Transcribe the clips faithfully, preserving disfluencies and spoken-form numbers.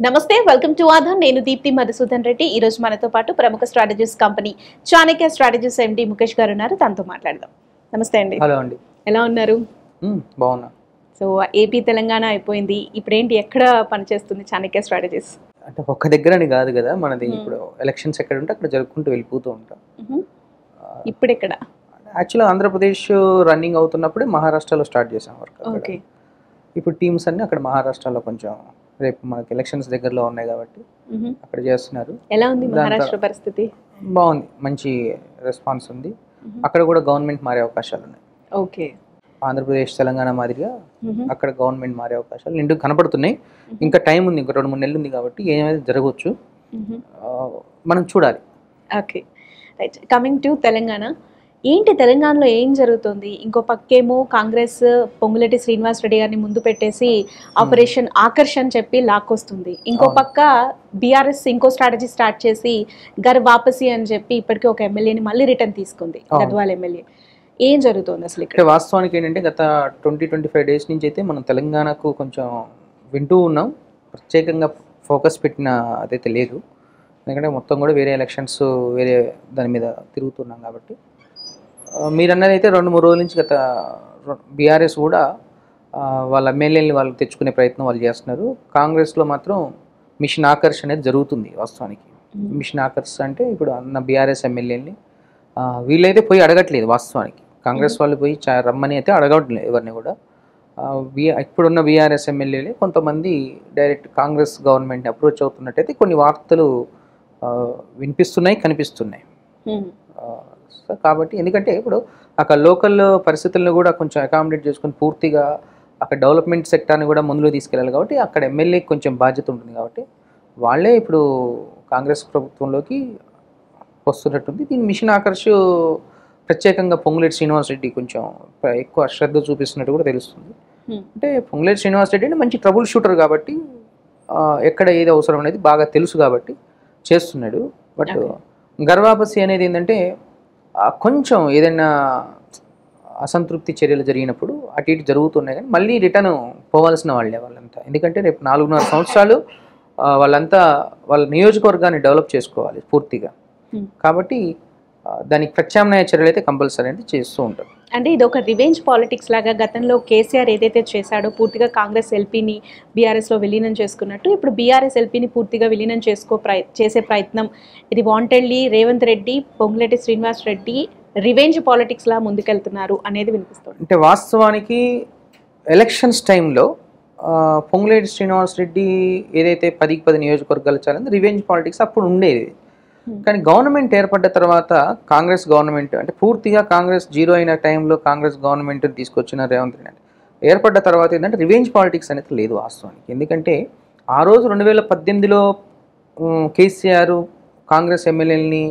నమస్తే, welcome to Aadhaar. నేను దీప్తి మధుసూదన్ రెడ్డి. ఈ రోజు మనతో పాటు ప్రముఖ strategist company Chanakya strategist MD Mukesh garu ఉన్నారు. తనతో మాట్లాడదాం. నమస్తే అండి. హలో అండి. ఎలా ఉన్నారు? బాగున్నా. సో ఏపీ తెలంగాణ అయిపోయింది, ఇప్పుడు ఏంటి, ఎక్కడ పనిచేస్తుంది చాణక్య స్ట్రాటజిస్ట్? అంటే ఒక్క దగ్గర అని కాదు కదా మనది. ఇప్పుడు ఎలక్షన్స్ ఎక్కడ ఉంటే అక్కడ జరుపుకుంటూ వెళ్ళిపోతూ ఉంటాం. ఇప్పుడు ఎక్కడ? యాక్చువల్గా ఆంధ్రప్రదేశ్ రన్నింగ్ అవుతున్నప్పుడే మహారాష్ట్రలో స్టార్ట్ చేసాం వర్క్. ఓకే. ఇప్పుడు టీమ్స్ అన్ని అక్కడ మహారాష్ట్రలో కొంచెం రేపు మనకి ఎలక్షన్స్ దగ్గరలో ఉన్నాయి కాబట్టి అక్కడ చేస్తున్నారు. ఎలా ఉంది మహారాష్ట్ర పరిస్థితి? బాగుంది, మంచి రెస్పాన్స్ ఉంది. అక్కడ కూడా గవర్నమెంట్ మారే అవకాశాలు ఉన్నాయి. ఓకే. ఆంధ్రప్రదేశ్ తెలంగాణ మాదిరిగా అక్కడ గవర్నమెంట్ మారే అవకాశాలు నిండు కనపడుతున్నాయి. ఇంకా టైం ఉంది, ఇంకా రెండు మూడు నెలలు ఉంది కాబట్టి ఏమైనా జరగవచ్చు, మనం చూడాలి. Okay, right. Coming to Telangana, ఏంటి తెలంగాణలో ఏం జరుగుతుంది? ఇంకో పక్కేమో కాంగ్రెస్ పొంగులేటి శ్రీనివాస్ రెడ్డి గారిని ముందు పెట్టేసి ఆపరేషన్ ఆకర్ష్ అని చెప్పి లాక్కొస్తుంది. ఇంకో పక్క బీఆర్ఎస్ ఇంకో స్ట్రాటజీ స్టార్ట్ చేసి గర్ వాపసి అని చెప్పి ఇప్పటికీ ఒక ఎమ్మెల్యేని మళ్ళీ రిటర్న్ తీసుకుంది, గద్వాల్ ఎమ్మెల్యే. ఏం జరుగుతుంది అసలు ఇక్కడ? వాస్తవానికి ఏంటంటే గత ట్వంటీ ట్వంటీ ఫైవ్ డేస్ నుంచి అయితే మనం తెలంగాణకు కొంచెం వింటూ ఉన్నాం. ప్రత్యేకంగా ఫోకస్ పెట్టిన అదైతే లేదు, ఎందుకంటే మొత్తం కూడా వేరే ఎలక్షన్స్ వేరే దాని మీద తిరుగుతున్నాం కాబట్టి. మీరు అన్నది అయితే రెండు మూడు రోజుల నుంచి గత బీఆర్ఎస్ కూడా వాళ్ళ ఎమ్మెల్యేని వాళ్ళు తెచ్చుకునే ప్రయత్నం వాళ్ళు చేస్తున్నారు. కాంగ్రెస్లో మాత్రం మిషన్ ఆకర్ష్ అనేది జరుగుతుంది. వాస్తవానికి మిషన్ ఆకర్ష్ అంటే ఇప్పుడు అన్న బీఆర్ఎస్ ఎమ్మెల్యేని వీళ్ళైతే పోయి అడగట్లేదు. వాస్తవానికి కాంగ్రెస్ వాళ్ళు పోయి రమ్మని అయితే అడగట్లేదు ఎవరిని కూడా. బీ ఇప్పుడున్న బీఆర్ఎస్ ఎమ్మెల్యేలే కొంతమంది డైరెక్ట్ కాంగ్రెస్ గవర్నమెంట్ని అప్రోచ్ అవుతున్నట్టయితే కొన్ని వార్తలు వినిపిస్తున్నాయి, కనిపిస్తున్నాయి. కాబట్టి ఎందుకంటే ఇప్పుడు అక్కడ లోకల్ పరిస్థితులను కూడా కొంచెం అకామిడేట్ చేసుకుని పూర్తిగా అక్కడ డెవలప్మెంట్ సెక్టార్ని కూడా ముందులో తీసుకెళ్ళాలి కాబట్టి అక్కడ ఎమ్మెల్యేకి కొంచెం బాధ్యత ఉంటుంది కాబట్టి వాళ్ళే ఇప్పుడు కాంగ్రెస్ ప్రభుత్వంలోకి వస్తున్నట్టుంది. దీని మిషన్ ఆకర్ష్ ప్రత్యేకంగా పొంగులేటి శ్రీనివాస్ రెడ్డి కొంచెం ఎక్కువ శ్రద్ధ చూపిస్తున్నట్టు కూడా తెలుస్తుంది. అంటే పొంగులేటి శ్రీనివాస్ రెడ్డి అంటే మంచి ట్రబుల్ షూటర్ కాబట్టి ఎక్కడ ఏది అవసరం అనేది బాగా తెలుసు కాబట్టి చేస్తున్నాడు. బట్ గర్వాపసి అనేది ఏంటంటే కొంచెం ఏదైనా అసంతృప్తి చర్యలు జరిగినప్పుడు అటు ఇటు జరుగుతున్నాయి కానీ మళ్ళీ రిటర్న్ పోవాల్సిన వాళ్ళే వాళ్ళంతా. ఎందుకంటే రేపు నాలుగున్నర సంవత్సరాలు వాళ్ళంతా వాళ్ళ నియోజకవర్గాన్ని డెవలప్ చేసుకోవాలి పూర్తిగా. కాబట్టి దానికి ప్రత్యామ్నాయ చర్యలు అయితే కంపల్సరీ అయితే చేస్తూ ఉంటారు. అంటే ఇది ఒక రివెంజ్ పాలిటిక్స్ లాగా గతంలో కేసీఆర్ ఏదైతే చేశాడో పూర్తిగా కాంగ్రెస్ ఎల్పీని బీఆర్ఎస్లో విలీనం చేసుకున్నట్టు ఇప్పుడు బీఆర్ఎస్ ఎల్పీని పూర్తిగా విలీనం చేసుకో ప్రయ చేసే ప్రయత్నం ఇది wantedly Revanth Reddy Ponguleti Srinivas Reddy revenge politics లా ముందుకెళ్తున్నారు అనేది వినిపిస్తుంది. అంటే వాస్తవానికి ఎలక్షన్స్ టైంలో పొంగులేటి శ్రీనివాస్ రెడ్డి ఏదైతే పదికి పది నియోజకవర్గాలు చాలని రివెంజ్ పాలిటిక్స్ అప్పుడు ఉండేది. కానీ గవర్నమెంట్ ఏర్పడ్డ తర్వాత కాంగ్రెస్ గవర్నమెంట్ అంటే పూర్తిగా కాంగ్రెస్ జీరో అయిన టైంలో కాంగ్రెస్ గవర్నమెంట్ తీసుకొచ్చిన రేవంత్ రెడ్డి ఏర్పడ్డ తర్వాత ఏంటంటే రివెంజ్ పాలిటిక్స్ అనేది లేదు వాస్తవానికి. ఎందుకంటే ఆ రోజు రెండు వేల పద్దెనిమిదిలో కేసీఆర్ కాంగ్రెస్ ఎమ్మెల్యేలని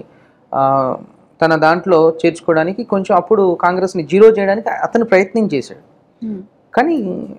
తన దాంట్లో చేర్చుకోవడానికి కొంచెం అప్పుడు కాంగ్రెస్ని జీరో చేయడానికి అతను ప్రయత్నం చేశాడు. కానీ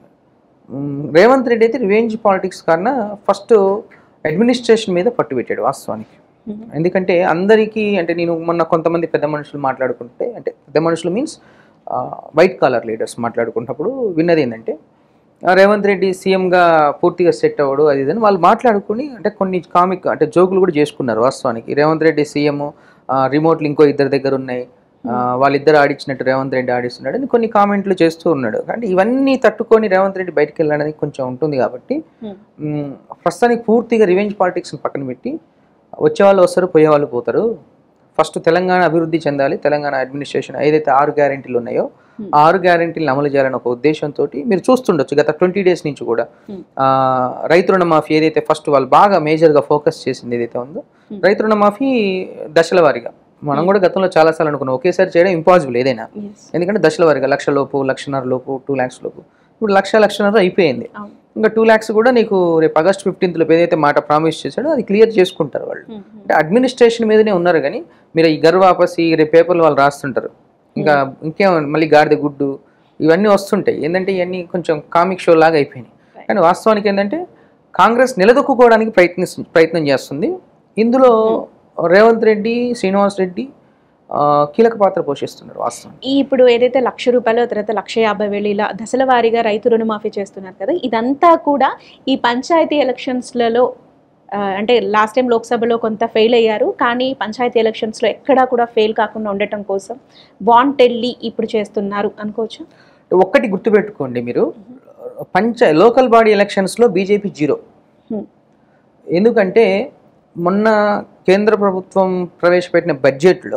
రేవంత్ రెడ్డి అయితే రివెంజ్ పాలిటిక్స్ కన్నా ఫస్ట్ అడ్మినిస్ట్రేషన్ మీద పట్టుబెట్టాడు వాస్తవానికి. ఎందుకంటే అందరికీ అంటే నేను మొన్న కొంతమంది పెద్ద మనుషులు మాట్లాడుకుంటే అంటే పెద్ద మనుషులు మీన్స్ వైట్ కాలర్ లీడర్స్ మాట్లాడుకున్నప్పుడు విన్నది ఏంటంటే రేవంత్ రెడ్డి సీఎంగా పూర్తిగా సెట్ అవ్వడు అది ఇదని వాళ్ళు మాట్లాడుకుని అంటే కొన్ని కామిక్ అంటే జోకులు కూడా చేసుకున్నారు. వాస్తవానికి రేవంత్ రెడ్డి సీఎం రిమోట్లు ఇంకో ఇద్దరి దగ్గర ఉన్నాయి, వాళ్ళిద్దరు ఆడిచ్చినట్టు రేవంత్ రెడ్డి ఆడిస్తున్నాడు అని కొన్ని కామెంట్లు చేస్తూ ఉన్నాడు. అంటే ఇవన్నీ తట్టుకొని రేవంత్ రెడ్డి బయటకు వెళ్ళడానికి కొంచెం ఉంటుంది కాబట్టి ప్రస్తుతానికి పూర్తిగా రివెంజ్ పాలిటిక్స్ని పక్కన పెట్టి వచ్చేవాళ్ళు వస్తారు, పోయేవాళ్ళు పోతారు. ఫస్ట్ తెలంగాణ అభివృద్ధి చెందాలి, తెలంగాణ అడ్మినిస్ట్రేషన్ ఏదైతే ఆరు గ్యారెంటీలు ఉన్నాయో ఆ ఆరు గ్యారెంటీలను అమలు చేయాలని ఒక ఉద్దేశంతో మీరు చూస్తుండొచ్చు గత ట్వంటీ డేస్ నుంచి కూడా రైతు రుణమాఫీ ఏదైతే ఫస్ట్ వాళ్ళు బాగా మేజర్గా ఫోకస్ చేసింది ఏదైతే ఉందో రైతు రుణమాఫీ దశల వారీగా మనం కూడా గతంలో చాలాసార్లు అనుకున్నాం ఒకేసారి చేయడం ఇంపాసిబుల్ ఏదైనా, ఎందుకంటే దశల వారీగా లక్ష లోపు లక్షన్నర లోపు టూ ల్యాక్స్ లోపు ఇప్పుడు లక్ష లక్షన్నర అయిపోయింది. ఇంకా టూ ల్యాక్స్ కూడా నీకు రేపు ఆగస్ట్ ఫిఫ్టీన్త్ లోపు ఏదైతే మాట ప్రామిస్ చేశాడో అది క్లియర్ చేసుకుంటారు వాళ్ళు. అంటే అడ్మినిస్ట్రేషన్ మీదనే ఉన్నారు కానీ మీరు ఈ గర్ వాపసి రేపు పేపర్లు వాళ్ళు రాస్తుంటారు. ఇంకా ఇంకేం మళ్ళీ గాడిద గుడ్డు ఇవన్నీ వస్తుంటాయి. ఏంటంటే ఇవన్నీ కొంచెం కామిక్ షో లాగా అయిపోయినాయి. కానీ వాస్తవానికి ఏంటంటే కాంగ్రెస్ నిలదొక్కుకోవడానికి ప్రయత్ని ప్రయత్నం చేస్తుంది. ఇందులో రేవంత్ రెడ్డి శ్రీనివాస్ రెడ్డి కీలక పాత్ర పోషిస్తున్నారు వాస్తవం. ఈ ఇప్పుడు ఏదైతే లక్ష రూపాయలు తర్వాత లక్ష యాభై వేలు ఇలా దశల వారీగా రైతు రుణమాఫీ చేస్తున్నారు కదా, ఇదంతా కూడా ఈ పంచాయతీ ఎలక్షన్స్లలో అంటే లాస్ట్ టైం లోక్సభలో కొంత ఫెయిల్ అయ్యారు, కానీ పంచాయతీ ఎలక్షన్స్లో ఎక్కడా కూడా ఫెయిల్ కాకుండా ఉండటం కోసం వాంటెడ్లీ ఇప్పుడు చేస్తున్నారు అనుకోవచ్చు. ఒక్కటి గుర్తుపెట్టుకోండి మీరు, పంచ లోకల్ బాడీ ఎలక్షన్స్లో బీజేపీ జీరో. ఎందుకంటే మొన్న కేంద్ర ప్రభుత్వం ప్రవేశపెట్టిన బడ్జెట్లో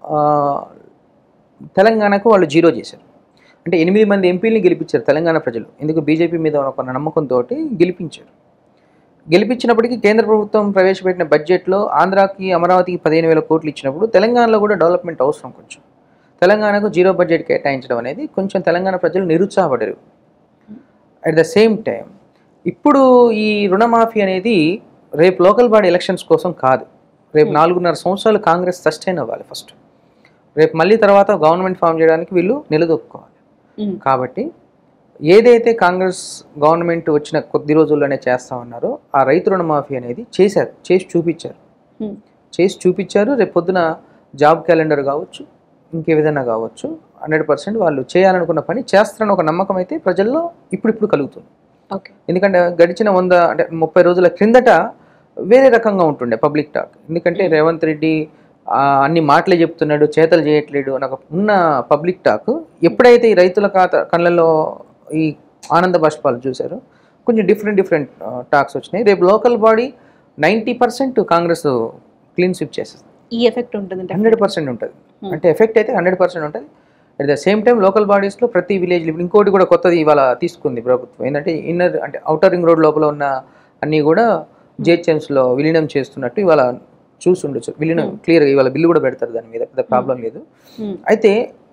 తెలంగాణకు వాళ్ళు జీరో చేశారు. అంటే ఎనిమిది మంది ఎంపీలని గెలిపించారు తెలంగాణ ప్రజలు. ఎందుకు బీజేపీ మీద ఒక నమ్మకంతో గెలిపించారు. గెలిపించినప్పటికీ కేంద్ర ప్రభుత్వం ప్రవేశపెట్టిన బడ్జెట్లో ఆంధ్రాకి అమరావతికి పదిహేను వేల కోట్లు ఇచ్చినప్పుడు తెలంగాణలో కూడా డెవలప్మెంట్ అవసరం. కొంచెం తెలంగాణకు జీరో బడ్జెట్ కేటాయించడం అనేది కొంచెం తెలంగాణ ప్రజలు నిరుత్సాహపడరు. అట్ ద సేమ్ టైం ఇప్పుడు ఈ రుణమాఫీ అనేది రేపు లోకల్ బాడీ ఎలక్షన్స్ కోసం కాదు, రేపు నాలుగున్నర సంవత్సరాలు కాంగ్రెస్ సస్టైన్ అవ్వాలి. ఫస్ట్ రేపు మళ్ళీ తర్వాత గవర్నమెంట్ ఫామ్ చేయడానికి వీళ్ళు నిలదొక్కుకోవాలి. కాబట్టి ఏదైతే కాంగ్రెస్ గవర్నమెంట్ వచ్చిన కొద్ది రోజుల్లోనే చేస్తామన్నారో ఆ రైతు రుణమాఫీ అనేది చేశారు, చేసి చూపించారు చేసి చూపించారు రేపు పొద్దున జాబ్ క్యాలెండర్ కావచ్చు, ఇంకే విధంగా కావచ్చు, హండ్రెడ్ పర్సెంట్ వాళ్ళు చేయాలనుకున్న పని చేస్తారని ఒక నమ్మకం అయితే ప్రజల్లో ఇప్పుడిప్పుడు కలుగుతుంది. ఎందుకంటే గడిచిన వంద అంటే ముప్పై రోజుల క్రిందట వేరే రకంగా ఉంటుండే పబ్లిక్ టాక్. ఎందుకంటే రేవంత్ రెడ్డి అన్ని మాటలే చెప్తున్నాడు, చేతలు చేయట్లేడు నాకు ఉన్న పబ్లిక్ టాక్. ఎప్పుడైతే ఈ రైతుల ఖాతా కళ్ళల్లో ఈ ఆనంద బాష్పాలు చూశారో కొంచెం డిఫరెంట్ డిఫరెంట్ టాక్స్ వచ్చినాయి. రేపు local body ninety percent Congress clean sweep చేస్తుంది. ఈ ఎఫెక్ట్ ఉంటుంది, హండ్రెడ్ పర్సెంట్ ఉంటుంది. అంటే ఎఫెక్ట్ అయితే హండ్రెడ్ పర్సెంట్ ఉంటుంది. At the same time local బాడీస్లో ప్రతి విలేజ్ ఇంకోటి కూడా కొత్తది ఇవాళ తీసుకుంది ప్రభుత్వం. ఏంటంటే ఇన్నర్ అంటే అవుటర్ రింగ్ రోడ్ లోపల ఉన్న అన్నీ కూడా జేహెచ్ఎంసీలో విలీనం చేస్తున్నట్టు ఇవాళ చూసి ఉండొచ్చు. విలీనం క్లియర్గా ఇవాళ బిల్లు కూడా పెడతారు, దాని మీద పెద్ద ప్రాబ్లం లేదు. అయితే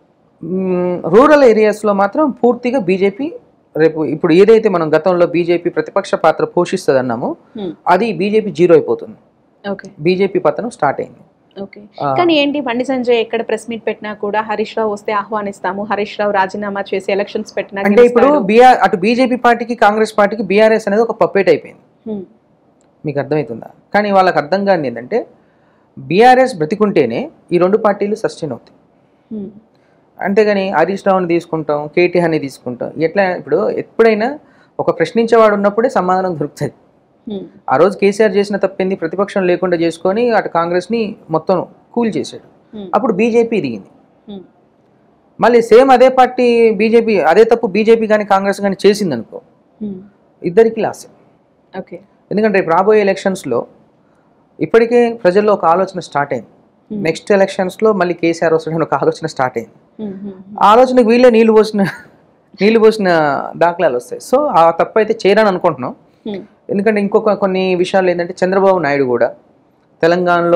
రూరల్ ఏరియాస్లో మాత్రం పూర్తిగా బీజేపీ రేపు ఇప్పుడు ఏదైతే మనం గతంలో బీజేపీ ప్రతిపక్ష పాత్ర పోషిస్తుంది అన్నామో అది బీజేపీ జీరో అయిపోతుంది. బీజేపీ పతనం స్టార్ట్ అయింది. ఓకే, కానీ ఏంటి బండి సంజయ్ ఎక్కడ ప్రెస్ మీట్ పెట్టినా కూడా హరీష్ రావు వస్తే ఆహ్వానిస్తాము, హరీష్ రావు రాజీనామా చేసి ఎలక్షన్స్ పెట్టినా అంటే ఇప్పుడు బీఆర్ అటు బీజేపీ పార్టీకి కాంగ్రెస్ పార్టీకి బీఆర్ఎస్ అనేది ఒక పప్పేట్ అయిపోయింది. మీకు అర్థమవుతుందా? కానీ వాళ్ళకి అర్థం కాని ఏంటంటే బీఆర్ఎస్ బ్రతికుంటేనే ఈ రెండు పార్టీలు సస్టైన్ అవుతాయి. అంతేగాని హరీష్ రావుని తీసుకుంటాం, కేటీఆర్ని తీసుకుంటాం ఎట్లా? ఇప్పుడు ఎప్పుడైనా ఒక ప్రశ్నించేవాడు ఉన్నప్పుడే సమాధానం దొరుకుతుంది. ఆ రోజు కేసీఆర్ చేసిన తప్పింది ప్రతిపక్షం లేకుండా చేసుకొని అటు కాంగ్రెస్ని మొత్తం కూల్ చేశాడు. అప్పుడు బీజేపీ దిగింది. మళ్ళీ సేమ్ అదే పార్టీ బీజేపీ అదే తప్పు బీజేపీ కానీ కాంగ్రెస్ కానీ చేసింది అనుకో, ఇద్దరికి లాస్. ఓకే, ఎందుకంటే రేపు రాబోయే ఎలక్షన్స్లో ఇప్పటికే ప్రజల్లో ఒక ఆలోచన స్టార్ట్ అయింది. నెక్స్ట్ ఎలక్షన్స్లో మళ్ళీ కేసీఆర్ వస్తాడని ఒక ఆలోచన స్టార్ట్ అయింది. ఆ ఆలోచనకు వీళ్ళే నీళ్లు పోసిన నీళ్లు పోసిన దాఖలాలు వస్తాయి. సో ఆ తప్పు అయితే చేయరని అనుకుంటున్నాం. ఎందుకంటే ఇంకొక కొన్ని విషయాలు ఏంటంటే చంద్రబాబు నాయుడు కూడా తెలంగాణలో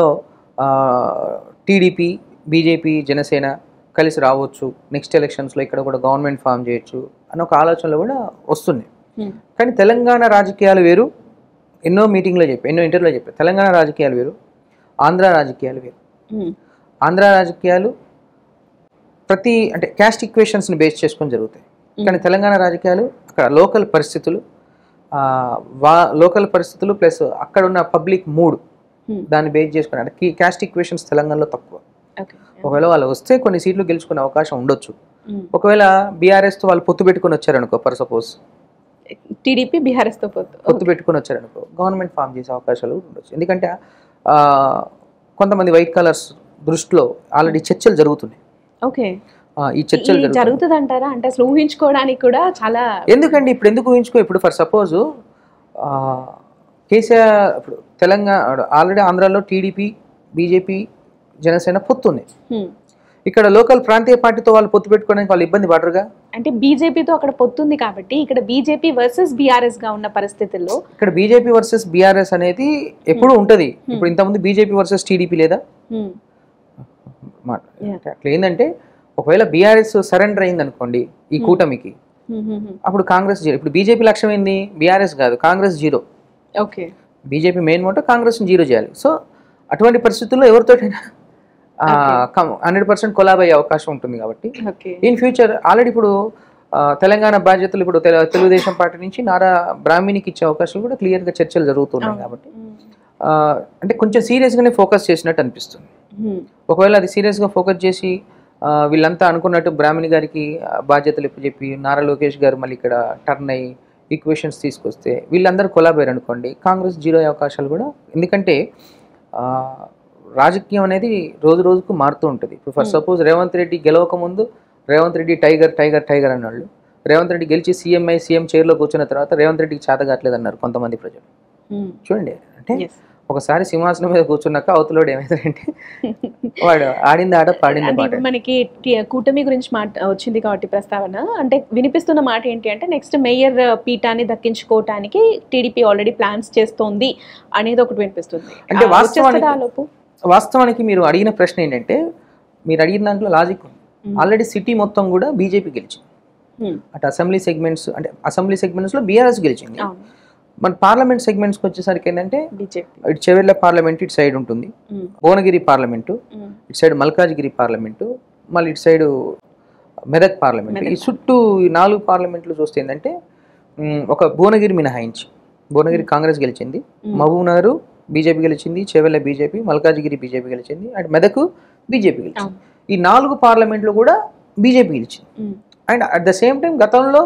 టీడీపీ బీజేపీ జనసేన కలిసి రావచ్చు, నెక్స్ట్ ఎలక్షన్స్లో ఇక్కడ కూడా గవర్నమెంట్ ఫామ్ చేయొచ్చు అన్న ఒక ఆలోచనలు కూడా వస్తున్నాయి. కానీ తెలంగాణ రాజకీయాలు వేరు, ఎన్నో మీటింగ్లో చెప్పి ఎన్నో ఇంటర్వ్యూలో చెప్పారు. తెలంగాణ రాజకీయాలు వేరు, ఆంధ్ర రాజకీయాలు వేరు. ఆంధ్ర రాజకీయాలు ప్రతి అంటే క్యాస్ట్ ఈక్వేషన్స్ని బేస్ చేసుకొని జరుగుతాయి. కానీ తెలంగాణ రాజకీయాలు అక్కడ లోకల్ పరిస్థితులు వా లోకల్ పరిస్థితులు ప్లస్ అక్కడ ఉన్న పబ్లిక్ మూడ్ దాన్ని బేస్ చేసుకుని అంటే క్యాస్ట్ ఈక్వేషన్స్ తెలంగాణలో తక్కువ. ఒకవేళ వాళ్ళు వస్తే కొన్ని సీట్లు గెలుచుకునే అవకాశం ఉండొచ్చు. ఒకవేళ బీఆర్ఎస్తో వాళ్ళు పొత్తు పెట్టుకుని వచ్చారనుకో, ఫర్ సపోజ్ టీడీపీ బీఆర్ఎస్తో పొత్తు పొత్తు పెట్టుకుని వచ్చారనుకో గవర్నమెంట్ ఫామ్ చేసే అవకాశాలు ఉండొచ్చు. ఎందుకంటే కొంతమంది వైట్ కలర్స్ దృష్టిలో ఆల్రెడీ చర్చలు జరుగుతున్నాయి. ఓకే, ఈ చర్చలు జరుగుతుంది అంటారా? అంటే అసలు ఊహించుకోవడానికి కూడా చాలా ఎందుకండి ఇప్పుడు ఎందుకు ఊహించుకో. ఇప్పుడు ఫర్ సపోజ్ కేసీఆర్ ఇప్పుడు తెలంగాణ ఆల్రెడీ ఆంధ్రాలో టీడీపీ బీజేపీ జనసేన పొత్తు ఉంది. ఇక్కడ లోకల్ ప్రాంతీయ పార్టీతో వాళ్ళు పొత్తు పెట్టుకోవడానికి వాళ్ళు ఇబ్బంది పడరుగా. అంటే బీజేపీతో అక్కడ పొత్తుంది కాబట్టి ఇక్కడ బీజేపీ వర్సెస్ బీఆర్ఎస్ గా ఉన్న పరిస్థితుల్లో ఇక్కడ బీజేపీ వర్సెస్ బీఆర్ఎస్ అనేది ఎప్పుడు ఉంటది. ఇప్పుడు ఇంతకుముందు బీజేపీ వర్సెస్ టీడీపీ లేదా? అట్లా ఏంటంటే ఒకవేళ బీఆర్ఎస్ సరెండర్ అయింది అనుకోండి ఈ కూటమికి, అప్పుడు కాంగ్రెస్ జీరో. ఇప్పుడు బీజేపీ లక్ష్యం ఏంది? బీఆర్ఎస్ కాదు, Congress zero. Okay, BJP main motto Congress zero చేయాలి. సో అటువంటి పరిస్థితుల్లో ఎవరితోటైనా హండ్రెడ్ పర్సెంట్ కొలాబ్ అయ్యే అవకాశం ఉంటుంది. కాబట్టి ఇన్ ఫ్యూచర్ ఆల్రెడీ ఇప్పుడు తెలంగాణ బాధ్యతలు ఇప్పుడు తెలుగుదేశం పార్టీ నుంచి నారా బ్రాహ్మణికి ఇచ్చే అవకాశాలు కూడా క్లియర్గా చర్చలు జరుగుతున్నాయి. కాబట్టి అంటే కొంచెం సీరియస్గానే ఫోకస్ చేసినట్టు అనిపిస్తుంది. ఒకవేళ అది సీరియస్గా ఫోకస్ చేసి వీళ్ళంతా అనుకున్నట్టు బ్రాహ్మణి గారికి బాధ్యతలు చెప్పి నారా లోకేష్ గారు మళ్ళీ ఇక్కడ టర్న్ అయ్యి ఈక్వేషన్స్ తీసుకొస్తే వీళ్ళందరూ కొలాబోయారు అనుకోండి, కాంగ్రెస్ జీరో అయ్యే అవకాశాలు కూడా. ఎందుకంటే రాజకీయం అనేది రోజు రోజుకు మారుతూ ఉంటుంది. ఇప్పుడు ఫర్ సపోజ్ రేవంత్ రెడ్డి గెలవక ముందు Revanth Reddy tiger tiger tiger అన్నాళ్ళు, రేవంత్ రెడ్డి గెలిచి సీఎంఐ సీఎం చైర్లో కూర్చున్న తర్వాత రేవంత్ రెడ్డికి చేత కావట్లేదు అన్నారు కొంతమంది ప్రజలు. చూడండి, అంటే ఒకసారి సింహాసనం మీద కూర్చున్నాక అవతలోడు ఏమైందంటే వాడు ఆడింది ఆడ పాడింది పాట. మనకి కూటమి గురించి మాట వచ్చింది కాబట్టి ప్రస్తావన, అంటే వినిపిస్తున్న మాట ఏంటి అంటే నెక్స్ట్ మేయర్ పీఠాన్ని దక్కించుకోవటానికి టీడీపీ ఆల్రెడీ ప్లాన్స్ చేస్తోంది అనేది ఒకటి వినిపిస్తుంది. అంటే వాస్తవానికి వాస్తవానికి మీరు అడిగిన ప్రశ్న ఏంటంటే, మీరు అడిగిన దాంట్లో లాజిక్ ఉంది. ఆల్రెడీ సిటీ మొత్తం కూడా బీజేపీ గెలిచింది. అటు అసెంబ్లీ సెగ్మెంట్స్ అంటే అసెంబ్లీ సెగ్మెంట్స్ లో బీఆర్ఎస్ గెలిచింది. మన పార్లమెంట్ సెగ్మెంట్స్కి వచ్చేసరికి ఏంటంటే ఇటు చెవెళ్ళ పార్లమెంట్ ఇటు సైడ్ ఉంటుంది, భువనగిరి పార్లమెంటు ఇటు సైడ్, మల్కాజ్గిరి పార్లమెంటు, మళ్ళీ ఇటు సైడ్ మెదక్ పార్లమెంట్. ఈ చుట్టూ ఈ నాలుగు పార్లమెంట్లు చూస్తే ఏంటంటే ఒక భువనగిరి మినహాయించి, భువనగిరి కాంగ్రెస్ గెలిచింది, మహబూబ్నగర్ బీజేపీ గెలిచింది, చెవెళ్ళ బీజేపీ, మల్కాజ్గిరి బీజేపీ గెలిచింది, అటు మెదక్ బీజేపీ గెలిచింది. ఈ నాలుగు పార్లమెంట్లు కూడా బీజేపీ గెలిచింది. And at the same time గతంలో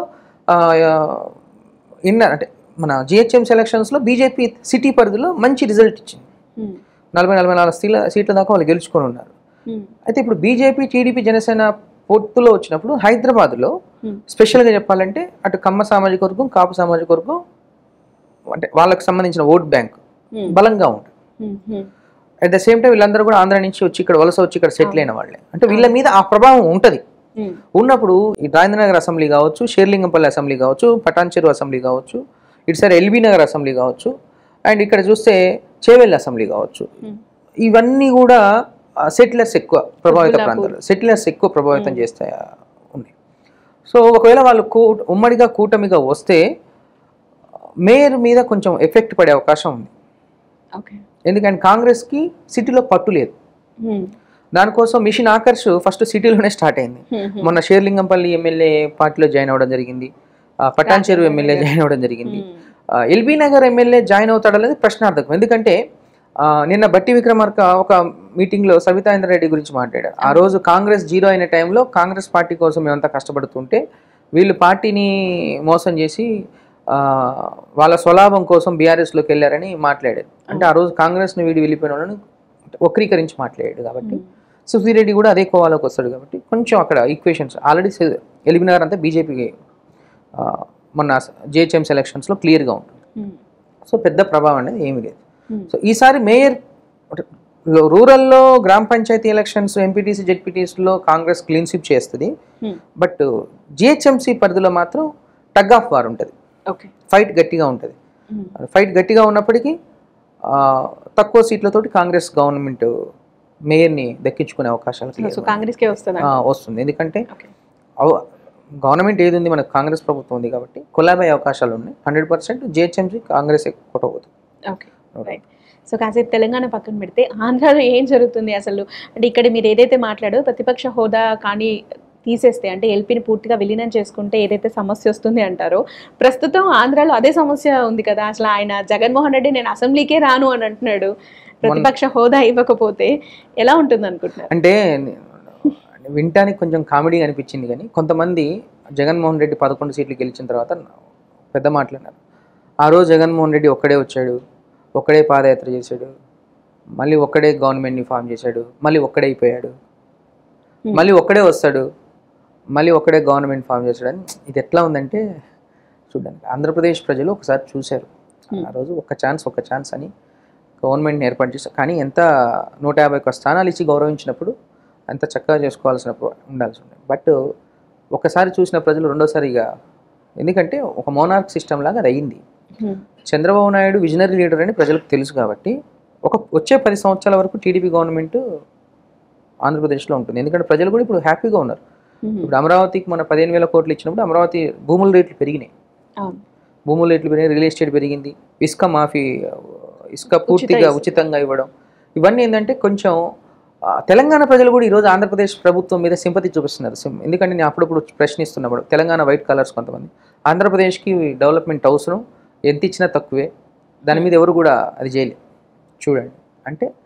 ఇన్నర్ అంటే మన జిహెచ్ఎం సెలక్షన్స్లో బీజేపీ సిటీ పరిధిలో మంచి రిజల్ట్ ఇచ్చింది. నలభై నలభై నాలుగు సీట్ల సీట్ల దాకా వాళ్ళు గెలుచుకొని ఉన్నారు. అయితే ఇప్పుడు బీజేపీ టీడీపీ జనసేన పొత్తులో వచ్చినప్పుడు హైదరాబాద్లో స్పెషల్గా చెప్పాలంటే అటు కమ్మ సామాజిక వర్గం, కాపు సామాజిక వర్గం అంటే వాళ్ళకి సంబంధించిన ఓట్ బ్యాంక్ బలంగా ఉంటుంది. అట్ ద సేమ్ టైం వీళ్ళందరూ కూడా ఆంధ్ర నుంచి వచ్చి ఇక్కడ వలస వచ్చి ఇక్కడ సెటిల్ అయిన వాళ్ళే, అంటే వీళ్ళ మీద ఆ ప్రభావం ఉంటుంది. ఉన్నప్పుడు ఈ రాజేంద్రనగర్ అసెంబ్లీ కావచ్చు, షేర్లింగంపల్లి అసెంబ్లీ కావచ్చు, పటాన్చెరు అసెంబ్లీ కావచ్చు, ఇటు సరే ఎల్బీ నగర్ అసెంబ్లీ కావచ్చు, అండ్ ఇక్కడ చూస్తే చేవెళ్ళ అసెంబ్లీ కావచ్చు, ఇవన్నీ కూడా సెటిలర్స్ ఎక్కువ ప్రభావిత ప్రాంతాలు, సెటిలర్స్ ఎక్కువ ప్రభావితం చేస్తాయి ఉన్నాయి. సో ఒకవేళ వాళ్ళు కూ ఉమ్మడిగా కూటమిగా వస్తే మేయర్ మీద కొంచెం ఎఫెక్ట్ పడే అవకాశం ఉంది. ఎందుకంటే కాంగ్రెస్కి సిటీలో పట్టు లేదు. దానికోసం మిషన్ ఆకర్ష్ ఫస్ట్ సిటీలోనే స్టార్ట్ అయింది. మొన్న షేర్లింగంపల్లి ఎమ్మెల్యే పార్టీలో జాయిన్ అవ్వడం జరిగింది, పటాన్చెరు ఎమ్మెల్యే జాయిన్ అవ్వడం జరిగింది, ఎల్బీ నగర్ ఎమ్మెల్యే జాయిన్ అవుతాడనేది ప్రశ్నార్థకం. ఎందుకంటే నిన్న బట్టి విక్రమార్క ఒక మీటింగ్లో సవితా రెడ్డి గురించి మాట్లాడారు. ఆ రోజు కాంగ్రెస్ జీరో అయిన టైంలో కాంగ్రెస్ పార్టీ కోసం మేమంతా కష్టపడుతుంటే వీళ్ళు పార్టీని మోసం చేసి వాళ్ళ స్వలాభం కోసం బీఆర్ఎస్లోకి వెళ్ళారని మాట్లాడారు. అంటే ఆ రోజు కాంగ్రెస్ని వీడి వెళ్ళిపోయిన వాళ్ళని వక్రీకరించి మాట్లాడాడు. కాబట్టి సుధీర్ రెడ్డి కూడా అదే కోవాలోకి వస్తాడు. కాబట్టి కొంచెం అక్కడ ఈక్వేషన్స్ ఆల్రెడీ ఎల్బీ నగర్ అంతా బీజేపీకి మొన్న జిహెచ్ఎం సెలక్షన్స్లో క్లియర్గా ఉంటుంది. సో పెద్ద ప్రభావం అనేది ఏమీ లేదు. సో ఈసారి మేయర్ రూరల్లో గ్రామ పంచాయతీ ఎలక్షన్స్ ఎంపీటీసీ జెడ్పీటీసీలో కాంగ్రెస్ క్లీన్ స్వీప్ చేస్తుంది. బట్ జిహెచ్ఎంసీ పరిధిలో మాత్రం టగ్ ఆఫ్ వార్ ఉంటుంది, ఫైట్ గట్టిగా ఉంటుంది. ఫైట్ గట్టిగా ఉన్నప్పటికీ తక్కువ సీట్లతోటి కాంగ్రెస్ గవర్నమెంట్ మేయర్ని దక్కించుకునే అవకాశాలు వస్తుంది. ఎందుకంటే గవర్నమెంట్ ఏది ఉంది, మనకు కాంగ్రెస్ ప్రభుత్వం ఉంది కాబట్టి కొలాబ్ అయ్యే అవకాశాలు ఉన్నాయి. హండ్రెడ్ పర్సెంట్ జిహెచ్ఎంసీ కాంగ్రెస్ కొట్టబోతుంది. సో కాసేపు తెలంగాణ పక్కన పెడితే ఆంధ్రాలో ఏం జరుగుతుంది అసలు అంటే, ఇక్కడ మీరు ఏదైతే మాట్లాడో ప్రతిపక్ష హోదా కానీ తీసేస్తే అంటే ఎల్పీని పూర్తిగా విలీనం చేసుకుంటే ఏదైతే సమస్య వస్తుంది అంటారో, ప్రస్తుతం ఆంధ్రాలో అదే సమస్య ఉంది కదా. అసలు ఆయన జగన్మోహన్ రెడ్డి నేను అసెంబ్లీకే రాను అని అంటున్నాడు. ప్రతిపక్ష హోదా ఇవ్వకపోతే ఎలా ఉంటుంది అనుకుంటున్నారు? అంటే వినటానికి కొంచెం కామెడీ అనిపించింది, కానీ కొంతమంది జగన్మోహన్ రెడ్డి పదకొండు సీట్లు గెలిచిన తర్వాత పెద్ద మాట్లాడినారు. ఆ రోజు జగన్మోహన్ రెడ్డి ఒక్కడే వచ్చాడు, ఒక్కడే పాదయాత్ర చేశాడు, మళ్ళీ ఒక్కడే గవర్నమెంట్ని ఫామ్ చేశాడు, మళ్ళీ ఒక్కడే అయిపోయాడు, మళ్ళీ ఒక్కడే వస్తాడు, మళ్ళీ ఒక్కడే గవర్నమెంట్ ఫామ్ చేశాడని. ఇది ఎట్లా ఉందంటే చూడడానికి ఆంధ్రప్రదేశ్ ప్రజలు ఒకసారి చూశారు. ఆ రోజు ఒక్క ఛాన్స్ ఒక్క ఛాన్స్ అని గవర్నమెంట్ని ఏర్పాటు చేశారు. కానీ ఎంత నూట యాభై ఒక్క స్థానాలు ఇచ్చి గౌరవించినప్పుడు అంత చక్కగా చేసుకోవాల్సినప్పుడు ఉండాల్సి ఉంది. బట్ ఒకసారి చూసిన ప్రజలు రెండోసారిగా, ఎందుకంటే ఒక మోనార్క్ సిస్టమ్ లాగా అది అయింది. చంద్రబాబు నాయుడు విజనరీ లీడర్ అని ప్రజలకు తెలుసు కాబట్టి ఒక వచ్చే పది సంవత్సరాల వరకు టీడీపీ గవర్నమెంట్ ఆంధ్రప్రదేశ్లో ఉంటుంది. ఎందుకంటే ప్రజలు కూడా ఇప్పుడు హ్యాపీగా ఉన్నారు. ఇప్పుడు అమరావతికి మన పదిహేను వేల కోట్లు ఇచ్చినప్పుడు అమరావతి భూముల రేట్లు పెరిగినాయి, భూముల రేట్లు పెరిగినాయి, రియల్ ఎస్టేట్ పెరిగింది, ఇసుక మాఫీ, ఇసుక పూర్తిగా ఉచితంగా ఇవ్వడం, ఇవన్నీ ఏంటంటే కొంచెం తెలంగాణ ప్రజలు కూడా ఈరోజు ఆంధ్రప్రదేశ్ ప్రభుత్వం మీద సింపతి చూపిస్తున్నారు. ఎందుకంటే నేను అప్పుడప్పుడు ప్రశ్నిస్తున్నప్పుడు తెలంగాణ వైట్ కలర్స్ కొంతమంది ఆంధ్రప్రదేశ్కి డెవలప్మెంట్ అవసరం, ఎంత ఇచ్చినా తక్కువే, దాని మీద ఎవరు కూడా అది చేయలేదు. చూడండి, అంటే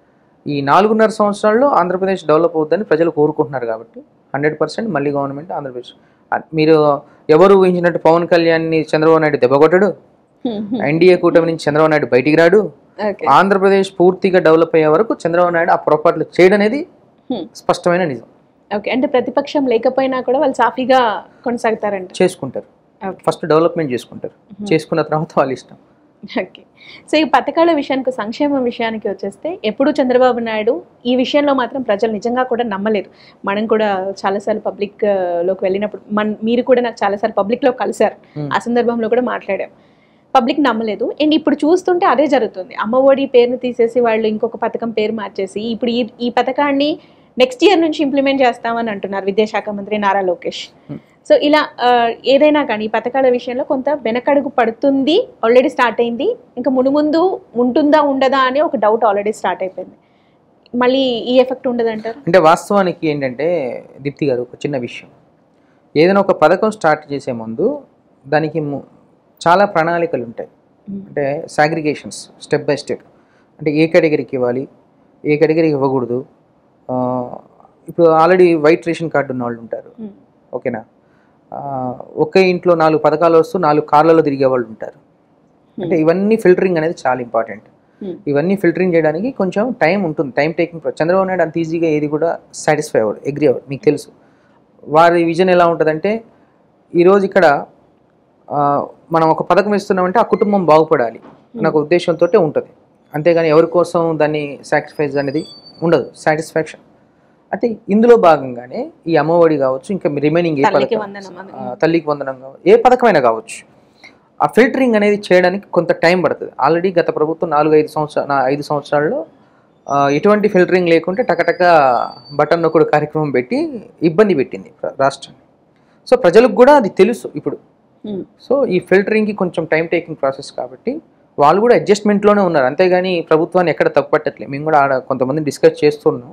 ఈ నాలుగున్నర సంవత్సరాల్లో ఆంధ్రప్రదేశ్ డెవలప్ అవుతుందని ప్రజలు కోరుకుంటున్నారు కాబట్టి హండ్రెడ్ పర్సెంట్ మళ్ళీ గవర్నమెంట్ ఆంధ్రప్రదేశ్. మీరు ఎవరు ఊహించినట్టు పవన్ కళ్యాణ్ని చంద్రబాబు నాయుడు దెబ్బకొట్టడు, ఎన్డీఏ కూటమి నుంచి చంద్రబాబు నాయుడు బయటికి రాడు. ఆంధ్రప్రదేశ్ పూర్తిగా డెవలప్ అయ్యే వరకు చంద్రబాబు నాయుడు ఆ పొరపాట్లు చేయడం అనేది స్పష్టమైన నిజం. ఓకే, అంటే ప్రతిపక్షం లేకపోయినా కూడా వాళ్ళు సాఫీగా కొనసాగుతారంట. చేసుకుంటారు, ఫస్ట్ డెవలప్మెంట్ చేసుకుంటారు, చేసుకున్న తర్వాత వాళ్ళ ఇష్టం. ఓకే, సో ఈ పథకాల విషయానికి, సంక్షేమ విషయానికి వచ్చేస్తే ఎప్పుడు చంద్రబాబు నాయుడు ఈ విషయంలో మాత్రం ప్రజలు నిజంగా కూడా నమ్మలేరు. మనం కూడా చాలాసార్లు పబ్లిక్ లోకి వెళ్ళినప్పుడు మన మీరు కూడా నాకు చాలాసార్లు పబ్లిక్లో కలిసారు, ఆ సందర్భంలో కూడా మాట్లాడాం. పబ్లిక్ నమ్మలేదు. అండ్ ఇప్పుడు చూస్తుంటే అదే జరుగుతుంది. అమ్మఒడి పేరుని తీసేసి వాళ్ళు ఇంకొక పథకం పేరు మార్చేసి ఇప్పుడు ఈ ఈ పథకాన్ని నెక్స్ట్ ఇయర్ నుంచి ఇంప్లిమెంట్ చేస్తామని అంటున్నారు విద్యాశాఖ మంత్రి నారా లోకేష్. సో ఇలా ఏదైనా కానీ ఈ పథకాల విషయంలో కొంత వెనకడుగు పడుతుంది, ఆల్రెడీ స్టార్ట్ అయింది. ఇంకా మునుముందు ఉంటుందా ఉండదా అని ఒక డౌట్ ఆల్రెడీ స్టార్ట్ అయిపోయింది. మళ్ళీ ఈ ఎఫెక్ట్ ఉండదంటారు? అంటే వాస్తవానికి ఏంటంటే దీప్తి గారు, ఒక చిన్న విషయం, ఏదైనా ఒక పథకం స్టార్ట్ చేసే ముందు దానికి చాలా ప్రణాళికలు ఉంటాయి. అంటే సాగ్రిగేషన్స్, స్టెప్ బై స్టెప్. అంటే ఏ కేటగిరీకి ఇవ్వాలి, ఏ కేటగిరీకి ఇవ్వకూడదు. ఇప్పుడు ఆల్రెడీ వైట్ రేషన్ కార్డు ఉన్న వాళ్ళు ఉంటారు, ఓకేనా. ఒకే ఇంట్లో నాలుగు పథకాలు వస్తూ నాలుగు కార్లలో తిరిగే వాళ్ళు ఉంటారు. అంటే ఇవన్నీ ఫిల్టరింగ్ అనేది చాలా ఇంపార్టెంట్. ఇవన్నీ ఫిల్టరింగ్ చేయడానికి కొంచెం టైం ఉంటుంది, టైం టేకింగ్. చంద్రబాబు నాయుడు అంత ఈజీగా ఏది కూడా సాటిస్ఫై అవ్వడు, అగ్రీ అవ్వడు. మీకు తెలుసు వారి విజన్ ఎలా ఉంటుందంటే, ఈరోజు ఇక్కడ మనం ఒక పథకం ఇస్తున్నామంటే ఆ కుటుంబం బాగుపడాలి అన్న ఒక ఉద్దేశంతో ఉంటుంది. అంతేగాని ఎవరి కోసం దాన్ని సాక్రిఫైస్ అనేది ఉండదు, సాటిస్ఫాక్షన్. అయితే ఇందులో భాగంగానే ఈ అమ్మఒడి కావచ్చు, ఇంకా రిమైనింగ్ ఏ పథకం, తల్లికి వందనం కావచ్చు, ఏ పథకమైనా కావచ్చు, ఆ ఫిల్టరింగ్ అనేది చేయడానికి కొంత టైం పడుతుంది. ఆల్రెడీ గత ప్రభుత్వం నాలుగు ఐదు సంవత్సరాలు ఐదు సంవత్సరాల్లో ఎటువంటి ఫిల్టరింగ్ లేకుంటే టకటక బటన్ నొక్కుడు కార్యక్రమం పెట్టి ఇబ్బంది పెట్టింది రాష్ట్రాన్ని. సో ప్రజలకు కూడా అది తెలుసు ఇప్పుడు. సో ఈ ఫిల్టరింగ్కి కొంచెం టైం టేకింగ్ ప్రాసెస్ కాబట్టి వాళ్ళు కూడా అడ్జస్ట్మెంట్లోనే ఉన్నారు. అంతేగాని ప్రభుత్వాన్ని ఎక్కడ తప్పుపట్టట్లేదు. మేము కూడా ఆడ కొంతమంది డిస్కస్ చేస్తున్నాం.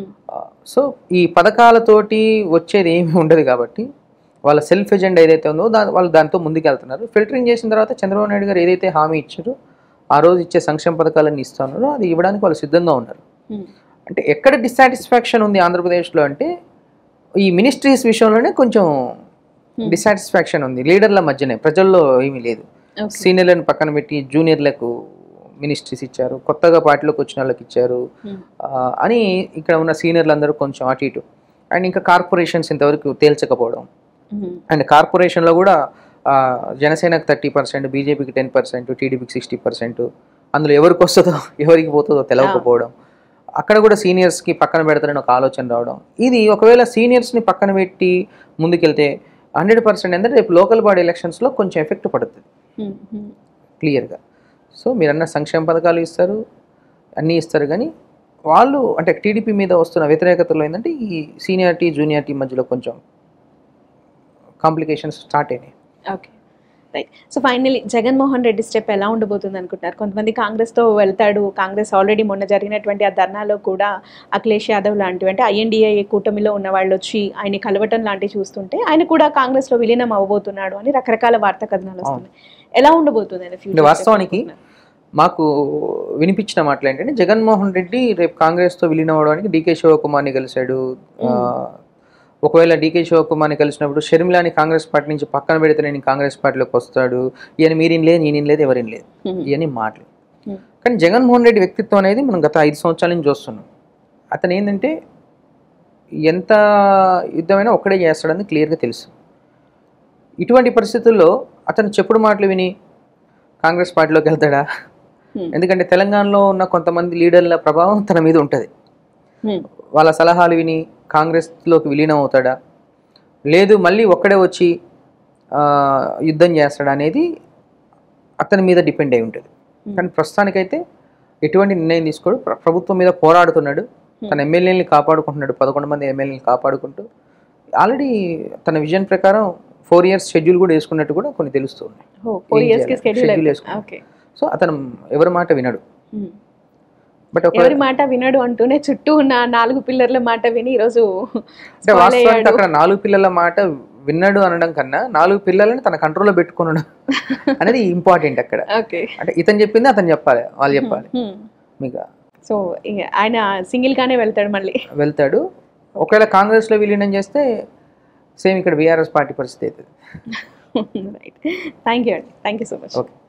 సో ఈ పథకాలతోటి వచ్చేది ఏమి ఉండదు కాబట్టి వాళ్ళ సెల్ఫ్ ఎజెండా ఏదైతే ఉందో దా వాళ్ళు దాంతో ముందుకు వెళ్తున్నారు. ఫిల్టరింగ్ చేసిన తర్వాత చంద్రబాబు నాయుడు గారు ఏదైతే హామీ ఇచ్చారో, ఆ రోజు ఇచ్చే సంక్షేమ పథకాలన్నీ ఇస్తున్నారో అది ఇవ్వడానికి వాళ్ళు సిద్ధంగా ఉన్నారు. అంటే ఎక్కడ డిస్సాటిస్ఫాక్షన్ ఉంది ఆంధ్రప్రదేశ్లో అంటే ఈ మినిస్ట్రీస్ విషయంలోనే కొంచెం డిస్సాటిస్ఫాక్షన్ ఉంది. లీడర్ల మధ్యనే, ప్రజల్లో ఏమీ లేదు. సీనియర్లను పక్కన పెట్టి జూనియర్లకు మినిస్ట్రీస్ ఇచ్చారు, కొత్తగా పార్టీలోకి వచ్చిన వాళ్ళకి ఇచ్చారు అని ఇక్కడ ఉన్న సీనియర్లు అందరూ కొంచెం అటు ఇటు. అండ్ ఇంకా కార్పొరేషన్స్ ఇంతవరకు తేల్చకపోవడం. అండ్ కార్పొరేషన్లో కూడా జనసేనకు థర్టీ పర్సెంట్, బీజేపీకి టెన్ పర్సెంట్, టీడీపీకి సిక్స్టీ పర్సెంట్, అందులో ఎవరికి వస్తుందో ఎవరికి పోతుందో తెలవకపోవడం. అక్కడ కూడా సీనియర్స్కి పక్కన పెడతారని ఒక ఆలోచన రావడం. ఇది ఒకవేళ సీనియర్స్ని పక్కన పెట్టి ముందుకెళ్తే హండ్రెడ్ పర్సెంట్ ఏంటంటే రేపు లోకల్ బాడీ ఎలక్షన్స్లో కొంచెం ఎఫెక్ట్ పడుతుంది క్లియర్గా. సో మీరన్న సంక్షేమ పథకాలు ఇస్తారు, అన్నీ ఇస్తారు, కానీ వాళ్ళు అంటే టీడీపీ మీద వస్తున్న వ్యతిరేకతలో ఏంటంటే ఈ సీనియారిటీ జూనియారిటీ మధ్యలో కొంచెం కాంప్లికేషన్స్ స్టార్ట్ అయినాయి. Okay, right. So finally Jaganmohan Reddy step ఎలా ఉండబోతుంది అనుకుంటున్నారు? కొంతమంది కాంగ్రెస్తో వెళ్తాడు, కాంగ్రెస్ ఆల్రెడీ మొన్న జరిగినటువంటి ఆ ధర్నాలో కూడా అఖిలేష్ యాదవ్ లాంటివి, అంటే ఐఎన్డీఏ కూటమిలో ఉన్న వాళ్ళు వచ్చి ఆయన కలవటం లాంటివి చూస్తుంటే ఆయన కూడా కాంగ్రెస్లో విలీనం అవ్వబోతున్నాడు అని రకరకాల వార్తా కథనాలు వస్తున్నాయి. ఎలా ఉండబోతుంది ఫ్యూచర్? వాస్తవానికి మాకు వినిపించిన మాటలు ఏంటంటే, జగన్మోహన్ రెడ్డి రేపు కాంగ్రెస్తో విలీనం అవ్వడానికి డీకే శివకుమార్ని కలిశాడు. ఒకవేళ డీకే శివకుమార్ని కలిసినప్పుడు షర్మిలాని కాంగ్రెస్ పార్టీ నుంచి పక్కన పెడితే నేను కాంగ్రెస్ పార్టీలోకి వస్తాడు, ఈయన మీరేం లేదు నేనేం లేదు ఎవరేం లేదు ఇవన్నీ మాటలు. కానీ జగన్మోహన్ రెడ్డి వ్యక్తిత్వం అనేది మనం గత ఐదు సంవత్సరాల నుంచి చూస్తున్నాం. అతను ఏంటంటే ఎంత యుద్ధమైనా ఒక్కడే చేస్తాడని క్లియర్గా తెలుసు. ఇటువంటి పరిస్థితుల్లో అతను చెప్పుడు మాటలు విని కాంగ్రెస్ పార్టీలోకి వెళ్తాడా? ఎందుకంటే తెలంగాణలో ఉన్న కొంతమంది లీడర్ల ప్రభావం తన మీద ఉంటుంది. వాళ్ళ సలహాలు విని కాంగ్రెస్లోకి విలీనం అవుతాడా, లేదు మళ్ళీ ఒక్కడే వచ్చి యుద్ధం చేస్తాడా అనేది అతని మీద డిపెండ్ అయి ఉంటుంది. కానీ ప్రస్తుతానికైతే ఎటువంటి నిర్ణయం తీసుకోడు, ప్రభుత్వం మీద పోరాడుతున్నాడు, తన ఎమ్మెల్యేని కాపాడుకుంటున్నాడు, పదకొండు మంది ఎమ్మెల్యేని కాపాడుకుంటూ ఆల్రెడీ తన విజన్ ప్రకారం ఫోర్ ఇయర్స్ షెడ్యూల్ కూడా వేసుకున్నట్టు కూడా కొన్ని తెలుస్తుంది. సో అతను ఎవరి మాట వినడు. బట్ ఎవరి మాట వినడు అంటూనే చుట్టూ ఉన్న నాలుగు పిల్లర్ల మాట విని ఈరోజు అంటే వాస్తవానికి అక్కడ నాలుగు పిల్లల మాట విన్నాడు అనడం కన్నా నాలుగు పిల్లలని తన కంట్రోల్లో పెట్టుకున్నాడు అనేది ఇంపార్టెంట్ అక్కడ. అంటే ఇతను చెప్పింది అతను చెప్పాలి, వాళ్ళు చెప్పాలి మీకు. సో ఆయన సింగిల్గానే వెళ్తాడు మళ్ళీ. వెళ్తాడు. ఒకవేళ కాంగ్రెస్లో విలీనం చేస్తే సేమ్ ఇక్కడ బీఆర్ఎస్ పార్టీ పరిస్థితి అవుతుంది. రైట్, థ్యాంక్ యూ అండి, thank you so much. Okay.